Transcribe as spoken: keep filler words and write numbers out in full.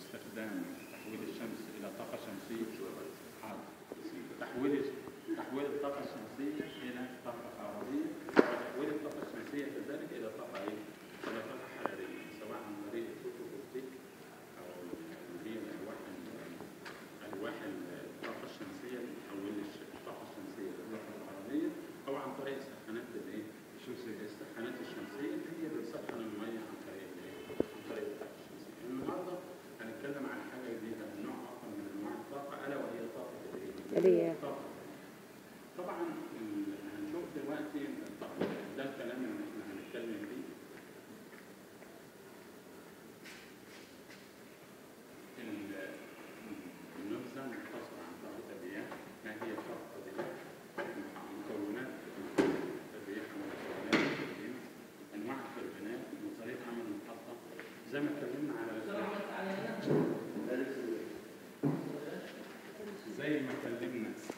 استخدام تحويل الشمس إلى طاقة شمسية. حاضر. تحويل تحويل الطاقة الشمسية إلى طاقة كهربائية، وتحويل الطاقة الشمسية كذلك إلى طاقة إيه؟ إلى طاقة حرارية، سواء عن طريق الفوتوفولتيك أو اللي هي الألواح ألواح الطاقة الشمسية اللي بتحول الطاقة الشمسية إلى طاقة كهربائية، أو عن طريق السخانات الإيه؟ السخانات الشمسية اللي هي بتسخن المية عن طريق الإيه؟ عن طريق الطاقة الشمسية. النهارده هنتكلم عن حاجة جديدة، نوع آخر من أنواع الطاقة، ألا وهي طاقة الإيه؟ الطاقة. طبعا هنشوف دلوقتي ده الكلام اللي احنا هنتكلم فيه. النبذة مختصرة عن طاقة الرياح. ما هي طاقة الرياح؟ مكونات الرياح ومكونات التوربين، أنواع التوربينات، وطريقة عمل المحطة. زي ما اتكلمنا على زي ما اتكلمنا